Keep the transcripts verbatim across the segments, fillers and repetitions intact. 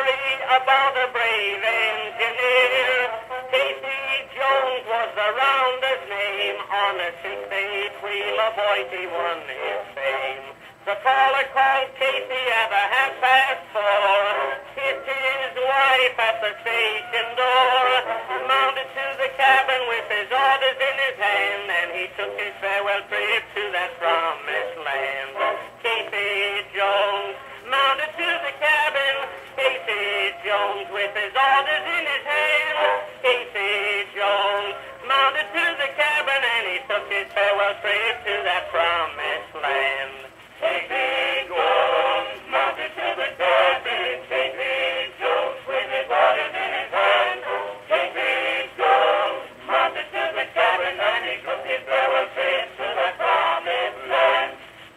story about a brave engineer. Casey Jones was the rounder's name. On a six-eight wheeler, boy, he won his fame. The caller called Casey at a half past four. Kissed his wife at the station door. Mounted to the cabin with his orders in his hand, and he took his farewell trip to that promised land. Casey Jones mounted to the cabin. Casey Jones with his orders in his hand. Casey Jones mounted to the cabin, and he took his farewell trip to that promised land. Casey Jones mounted to the cabin. Casey Jones with his orders in his hand. Casey Jones mounted to the cabin, and he took his farewell trip to that promised land.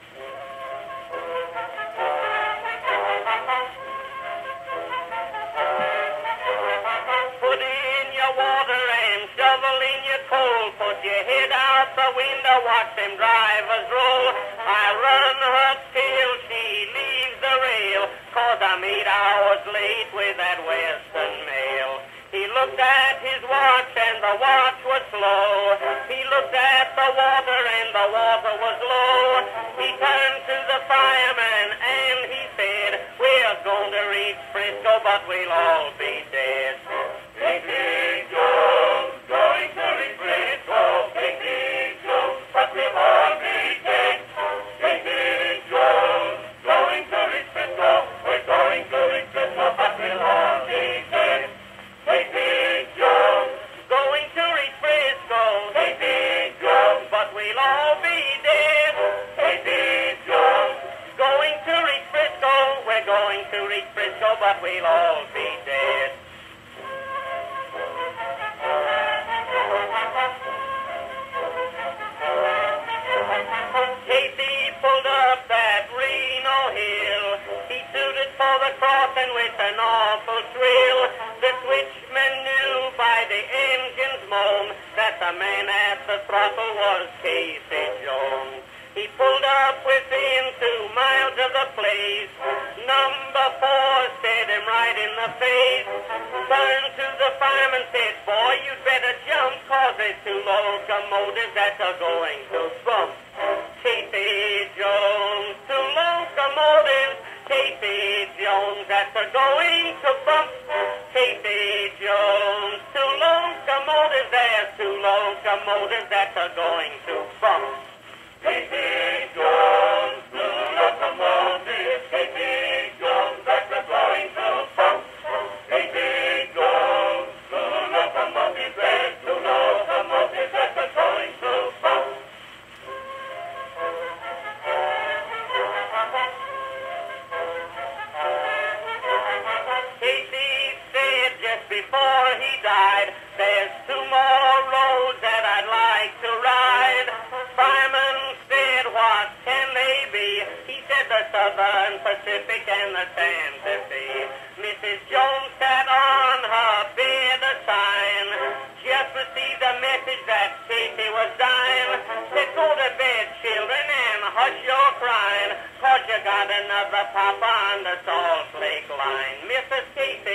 Put in your water and shovel in your coal. Put your head out the window, watch them drivers roll. I run her till she leaves the rail, 'cause I'm eight hours late with that western mail. He looked at his watch and the watch was slow. He looked at the water and the water was low. He turned to the fireman and he said, "We're going to reach Frisco, but we'll all be dead." Casey Jones going to reach Frisco. Casey Jones, but we'll all be dead. Casey Jones going to reach Frisco. We're going to reach Frisco, but we'll all be dead. Casey Jones going to reach Frisco. Casey Jones, but we'll all be dead. Casey Jones going to reach Frisco. We're going to reach Frisco, but we'll all be dead. Casey pulled up that Reno hill. He suited for the crossing with an awful thrill. The switchman knew by the engine's moan that the man at the throttle was Casey Jones. He pulled up within two miles of the place. Number four stared him right in the face. Turned to the fireman, said, "Boy, you'd better jump, 'cause there's two locomotives that are going to bump." Casey Jones, two locomotives. Casey Jones, that are going to bump. Casey Jones, two locomotives. There's two locomotives that are going to bump. Casey Jones, two locomotives. Casey Jones, that are going to bump. Casey Jones, two locomotives. There's two locomotives that are going to bump. Casey said just before he died, "There's two more roads that I'd like to ride." Fireman said, "What can they be?" He said, "The Southern Pacific and the Santa Fe." Missus Jones sat on her bed a sign. Just received a message that Casey was dying. Said, "Go to bed, children, and hush your crying, 'cause you got another papa on the Salt Lake line." Missus Casey